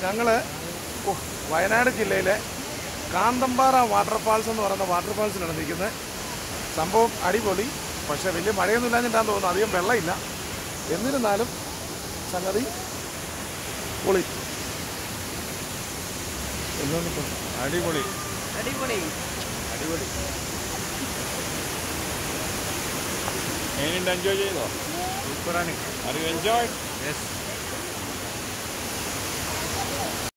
ഞങ്ങൾ വയനാട് ജില്ലയിലെ കാന്തമ്പാറ വാട്ടർഫാൾസ് എന്ന് പറയുന്ന വാട്ടർഫാൾസിലാണ് നിൽക്കുന്നത്. സംഭവം അടിപൊളി. പക്ഷേ വലിയ മഴയൊന്നും ഇല്ലാഞ്ഞിട്ടാന്ന് തോന്നുന്നു, അധികം വെള്ളമില്ല. എന്നിരുന്നാലും സംഗതി പൊളി. അടിപൊളി അടിപൊളി അടിപൊളി. എങ്ങനെയുണ്ട്? എൻജോയ് ചെയ്തോ? സൂപ്പറാണ്. Are you enjoy? യെസ്.